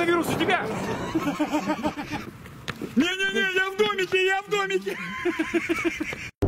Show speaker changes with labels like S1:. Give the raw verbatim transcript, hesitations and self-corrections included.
S1: вирус у тебя? Не-не-не, я в домике, я в домике.